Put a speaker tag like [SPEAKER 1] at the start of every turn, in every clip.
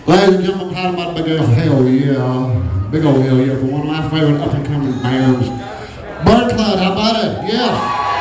[SPEAKER 1] Ladies and gentlemen, how about a big old hell yeah? Big old hell yeah for one of my favorite up-and-coming bands. Birdcloud, how about it? Yeah.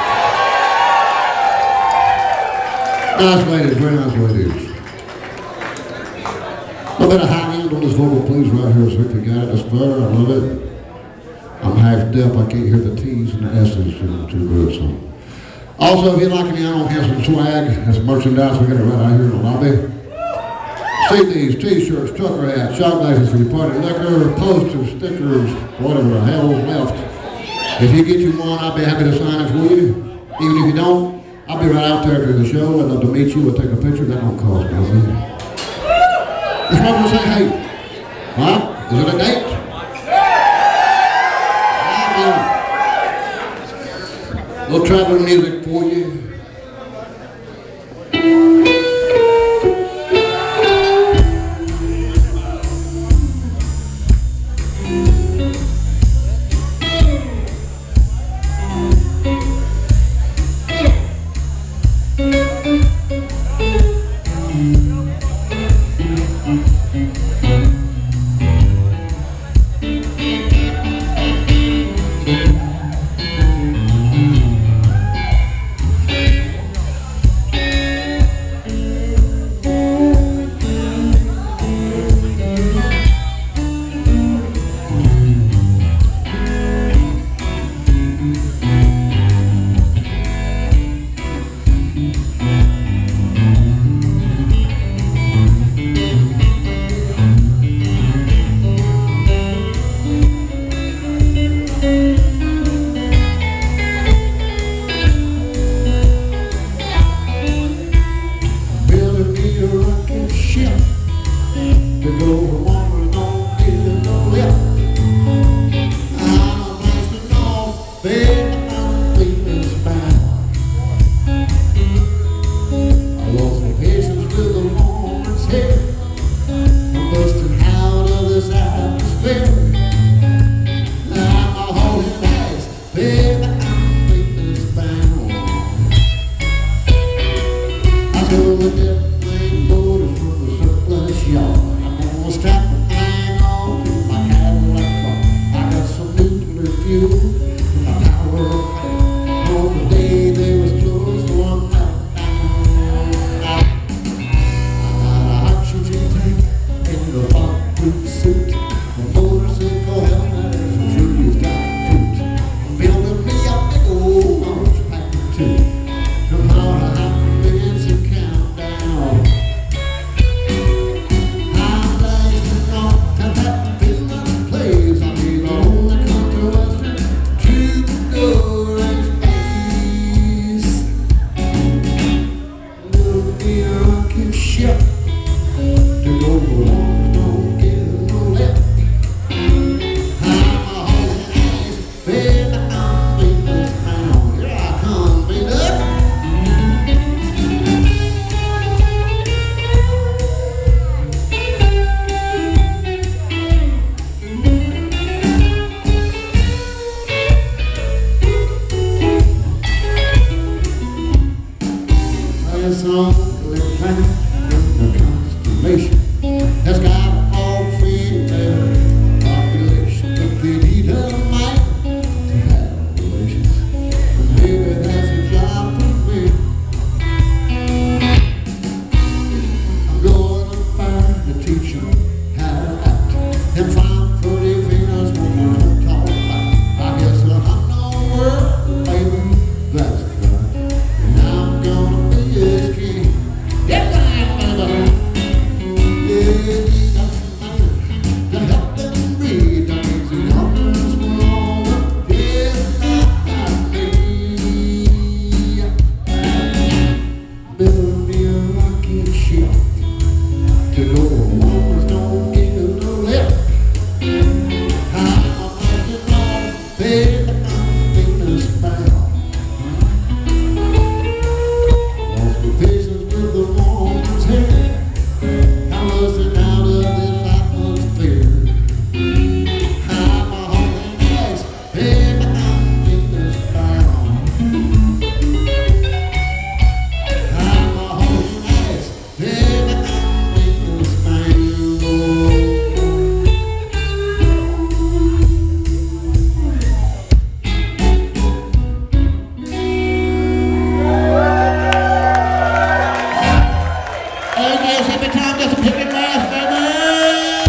[SPEAKER 1] Nice ladies, very nice ladies. A little bit of high end on this vocal, please, right here, so if you got it, it's fair, I love it. I'm half deaf, I can't hear the T's and the S's too good, so. Also, if you'd like any Unknown Hinson swag, as merchandise, we got it right out here in the lobby. CDs, t-shirts, trucker hats, shot glasses for your party liquor, posters, stickers, whatever the hell's left. If you get you one, I'll be happy to sign it for you. Even if you don't, I'll be right out there after the show. I'd love to meet you. We'll take a picture. That don't cost nothing. Just remember to say, hey, huh? Is it a date? A little traveling music for you. Good time, get some hippie bass, baby!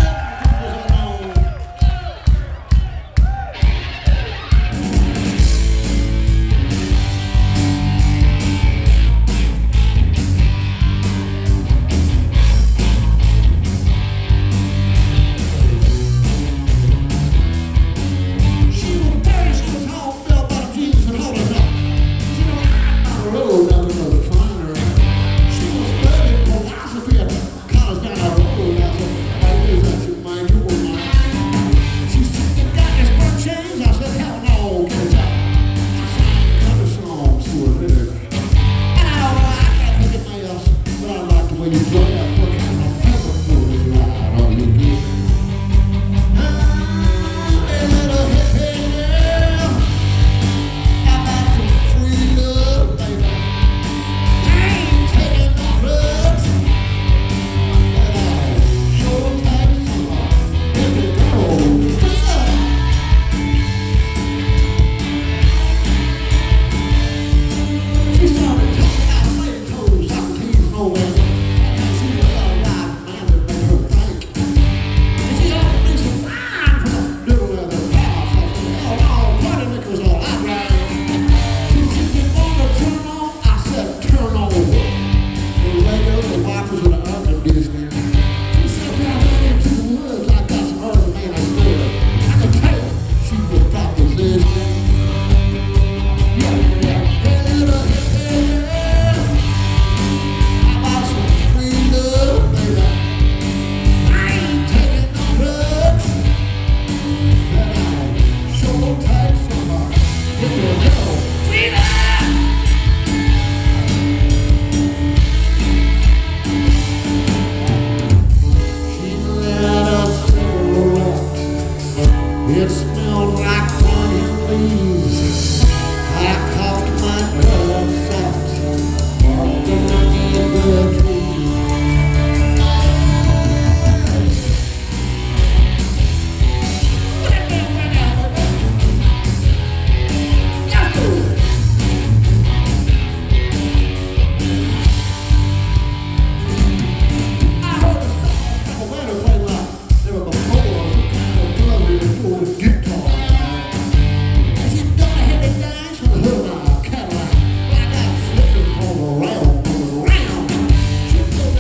[SPEAKER 2] It smelled like burning leaves. I coughed my gloves out, walked underneath the trees.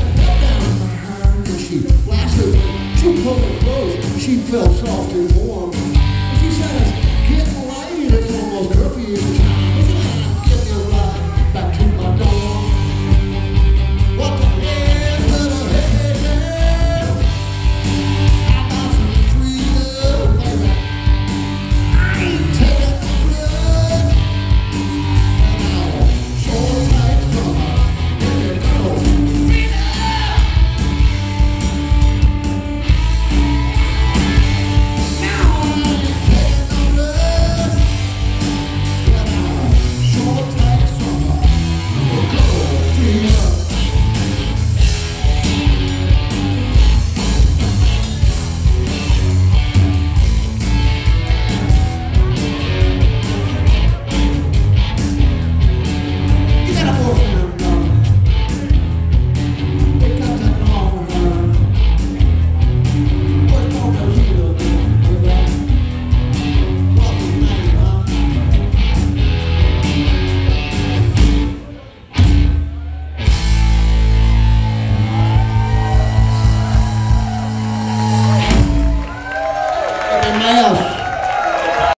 [SPEAKER 2] She felt soft and warm.